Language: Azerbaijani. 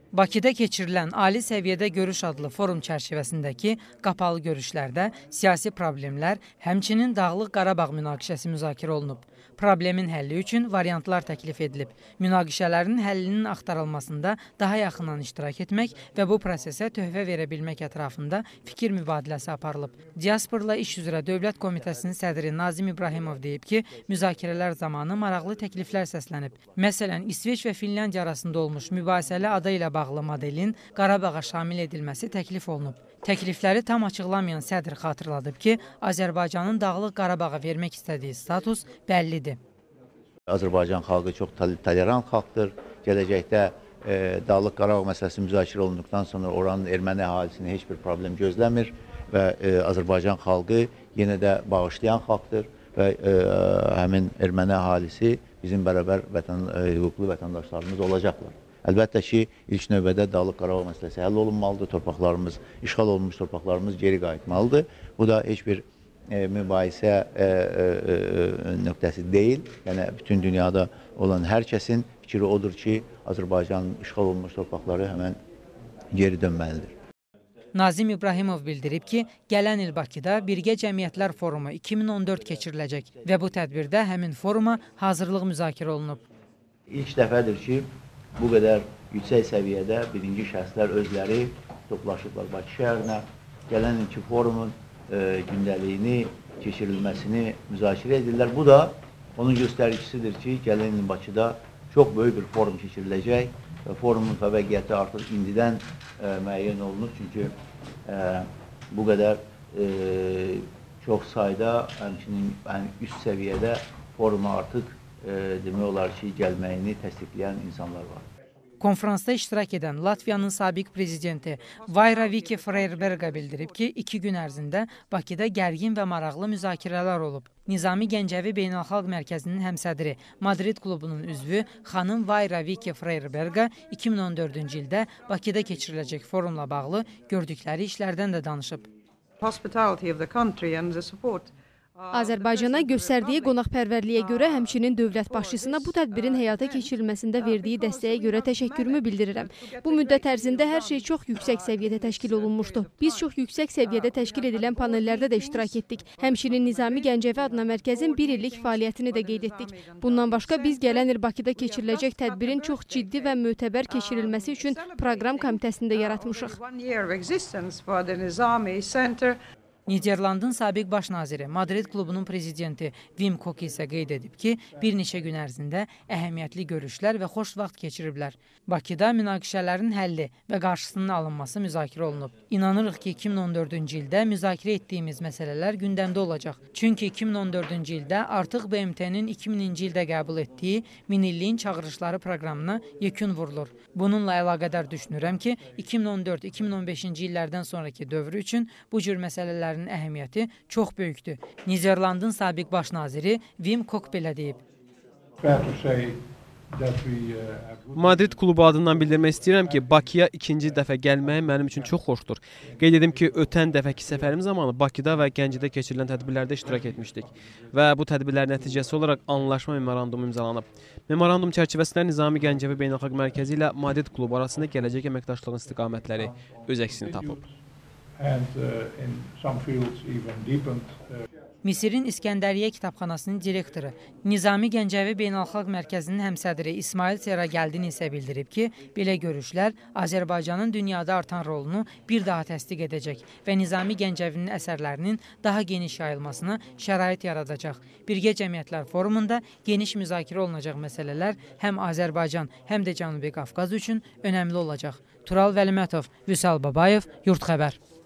Bakıda keçirilən Ali səviyyədə görüş adlı forum çərçivəsindəki qapalı görüşlərdə siyasi problemlər, həmçinin Dağlıq Qarabağ münaqişəsi müzakirə olunub. Problemin həlli üçün variantlar təklif edilib. Münaqişələrin həllinin axtarılmasında daha yaxından iştirak etmək və bu prosesə töhfə verə bilmək ətrafında fikir mübadiləsi aparılıb. Diasporla İş üzrə Dövlət Komitəsinin sədri Nazim İbrahimov deyib ki, müzakirələr zamanı maraqlı təkliflər səslənib. Məsələn, İsveç və Finlandiya arasında olmuş mübahisəli ada ilə bağlı modelin Qarabağa şamil edilməsi təklif olunub. Təklifləri tam açıqlamayan sədr xatırladıb ki, Azərbaycanın Dağlıq Qarabağa vermək istədiyi status bəllidir. Azərbaycan xalqı çox tolerant xalqdır. Gələcəkdə Dağlıq Qarabağ məsələsi müzakirə olunduqdan sonra oranın erməni əhalisini heç bir problem gözləmir və Azərbaycan xalqı yenə də bağışlayan xalqdır və həmin erməni əhalisi bizim bərabər hüquqlu vətəndaşlarımız olacaqlar. Əlbəttə ki, ilk növbədə Dağlıq Qarabağ məsələsi həll olunmalıdır, torpaqlarımız, işğal olunmuş torpaqlarımız geri qayıtmalıdır. Bu da heç bir mübahisə nöqtəsi deyil. Yəni, bütün dünyada olan hər kəsin fikri odur ki, Azərbaycanın işğal olunmuş torpaqları həmən geri dönməlidir. Nazim İbrahimov bildirib ki, gələn il Bakıda Birgə Cəmiyyətlər Forumu 2014 keçiriləcək və bu tədbirdə həmin foruma hazırlıq müzakirə olunub. İlk dəfədir ki, bu qədər yüksək səviyyədə birinci şəxslər özləri toplaşıblar Bakı şəhərinə. Gələn ilki forumun gündəliyini, keçirilməsini müzakirə edirlər. Bu da onun göstəricisidir ki, gələn il Bakıda çox böyük bir forum keçiriləcək və forumun fəvqəliyyəti artıq indidən müəyyən olunur. Çünki bu qədər çox sayda, həmçinin üst səviyyədə foruma artıq demək olar ki, gəlməyini təsdiqləyən insanlar var. Konferansda iştirak edən Latviyanın sabiq prezidenti Vaira Viki Freyerberga bildirib ki, 2 gün ərzində Bakıda gərgin və maraqlı müzakirələr olub. Nizami Gəncəvi Beynəlxalq Mərkəzinin həmsədri Madrid klubunun üzvü xanım Vaira Viki Freyerberga 2014-cü ildə Bakıda keçiriləcək forumla bağlı gördükləri işlərdən də danışıb. Azərbaycana göstərdiyi qonaqpərvərliyə görə həmçinin dövlət başçısına bu tədbirin həyata keçirilməsində verdiyi dəstəyə görə təşəkkürümü bildirirəm. Bu müddət ərzində hər şey çox yüksək səviyyədə təşkil olunmuşdu. Biz çox yüksək səviyyədə təşkil edilən panellərdə də iştirak etdik. Həmçinin Nizami Gəncəvi adına mərkəzin 1 illik fəaliyyətini də qeyd etdik. Bundan başqa biz gələn il Bakıda keçiriləcək tədbirin çox ciddi və mötəbər keçirilməsi üçün proqram komitəsini də yaratmışıq. Niderlandın sabiq baş naziri, Madrid klubunun prezidenti Wim Kok isə qeyd edib ki, bir neçə gün ərzində əhəmiyyətli görüşlər və xoş vaxt keçiriblər. Bakıda münaqişələrin həlli və qarşısının alınması müzakirə olunub. İnanırıq ki, 2014-cü ildə müzakirə etdiyimiz məsələlər gündəmdə olacaq. Çünki 2014-cü ildə artıq BMT-nin 2000-ci ildə qəbul etdiyi Minilliyin çağırışları proqramına yekun vurulur. Bununla əlaqədar düşünürəm ki, 2014-2015-ci illərdən sonraki dövrü üçün bu cür məsələlərin əhəmiyyəti çox böyükdür. Niderlandın sabiq baş naziri Wim Kok belə deyib. Madrid klubu adından bildirmək istəyirəm ki, Bakıya ikinci dəfə gəlməyi mənim üçün çox xoşdur. Qeyd edim ki, ötən dəfəki səfərim zamanı Bakıda və Gəncədə keçirilən tədbirlərdə iştirak etmişdik və bu tədbirlərin nəticəsi olaraq anlaşma memorandumu imzalanıb. Memorandum çərçivəsində Nizami Gəncəvi Beynəlxalq Mərkəzi ilə Madrid klubu arasında gələcək əməkdaşlığın istiqamətləri öz əksini tapıb. Misirin İskəndəriyyə kitabxanasının direktoru Nizami Gəncəvi Beynəlxalq Mərkəzinin həmsədri İsmail Seragəldin isə bildirib ki, belə görüşlər Azərbaycanın dünyada artan rolunu bir daha təsdiq edəcək və Nizami Gəncəvinin əsərlərinin daha geniş yayılmasına şərait yaradacaq. Birgə Cəmiyyətlər Forumunda geniş müzakirə olunacaq məsələlər həm Azərbaycan, həm də Cənubi Qafqaz üçün önəmli olacaq. Tural Vəlimətov, Vüsal Babayev, Yurd Xəbər.